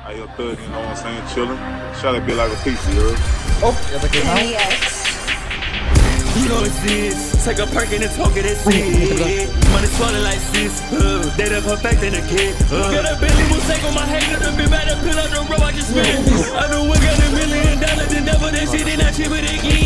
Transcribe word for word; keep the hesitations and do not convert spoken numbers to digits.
I your thug, you know what I'm saying, chillin'. Try to be like a piece, you heard? Oh, ja takiej mam. You know it's this. Take a perk and a talk of that shit. Money swallowing like sis. Uh, they done perfect in a kid. Uh, got a Billy mistake on my hater. The big bad pill out the road I just spent. I know we got a million dollars and double that shit and I chip it again.